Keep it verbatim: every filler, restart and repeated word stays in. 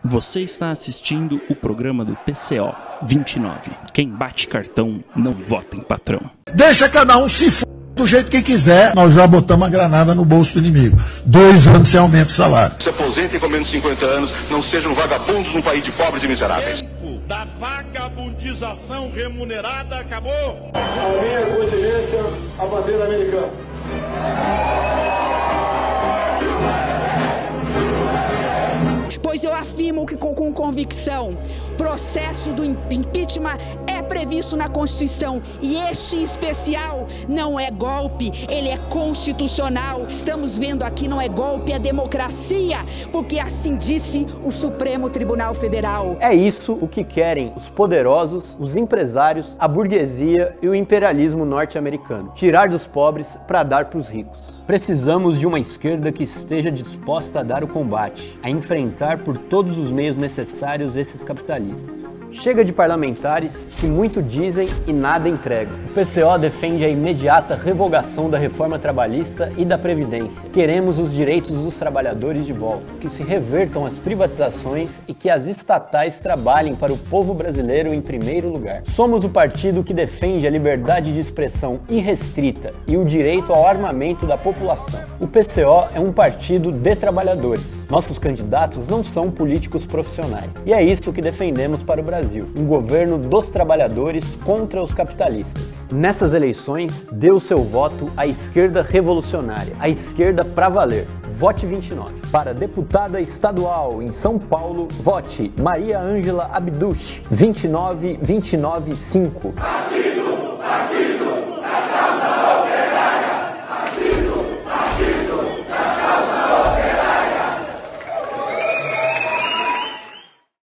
Você está assistindo o programa do P C O vinte e nove. Quem bate cartão não vota em patrão. Deixa cada um se f... do jeito que quiser. Nós já botamos a granada no bolso do inimigo. Dois anos sem aumento de salário. Se aposentem com menos de cinquenta anos, não sejam vagabundos num país de pobres e miseráveis. O tempo da vagabundização remunerada acabou. A minha continência, a bandeira americana. Pois eu afirmo que com, com convicção, o processo do impeachment é previsto na Constituição e este em especial não é golpe, ele é constitucional. Estamos vendo aqui não é golpe, é democracia, porque assim disse o Supremo Tribunal Federal. É isso o que querem os poderosos, os empresários, a burguesia e o imperialismo norte-americano. Tirar dos pobres para dar para os ricos. Precisamos de uma esquerda que esteja disposta a dar o combate, a enfrentar por todos os meios necessários esses capitalistas. Chega de parlamentares que muito dizem e nada entregam. O P C O defende a imediata revogação da reforma trabalhista e da Previdência. Queremos os direitos dos trabalhadores de volta, que se revertam as privatizações e que as estatais trabalhem para o povo brasileiro em primeiro lugar. Somos o partido que defende a liberdade de expressão irrestrita e o direito ao armamento da população. O P C O é um partido de trabalhadores. Nossos candidatos não são políticos profissionais. E é isso que defendemos para o Brasil. Um governo dos trabalhadores contra os capitalistas. Nessas eleições, dê o seu voto à esquerda revolucionária, à esquerda pra valer. Vote vinte e nove. Para deputada estadual em São Paulo, vote Maria Ângela Abduch, vinte e nove vinte e nove cinco.